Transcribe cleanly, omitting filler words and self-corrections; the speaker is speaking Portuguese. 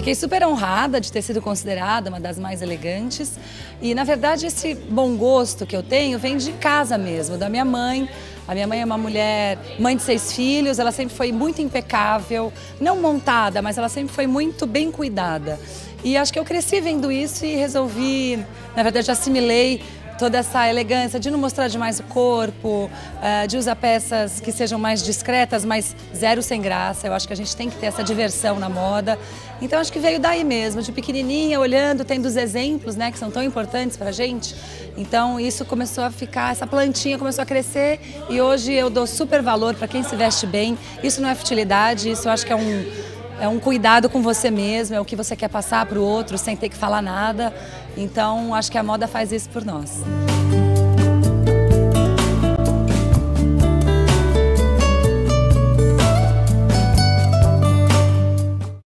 Fiquei super honrada de ter sido considerada uma das mais elegantes e, na verdade, esse bom gosto que eu tenho vem de casa mesmo, da minha mãe. A minha mãe é uma mulher, mãe de 6 filhos, ela sempre foi muito impecável, não montada, mas ela sempre foi muito bem cuidada. E acho que eu cresci vendo isso e resolvi, na verdade, assimilei toda essa elegância de não mostrar demais o corpo, de usar peças que sejam mais discretas, mas zero sem graça. Eu acho que a gente tem que ter essa diversão na moda. Então acho que veio daí mesmo, de pequenininha, olhando, tendo os exemplos, né, que são tão importantes pra gente. Então isso começou a ficar, essa plantinha começou a crescer e hoje eu dou super valor para quem se veste bem. Isso não é futilidade, isso eu acho que é um cuidado com você mesmo, é o que você quer passar para o outro sem ter que falar nada. Então, acho que a moda faz isso por nós.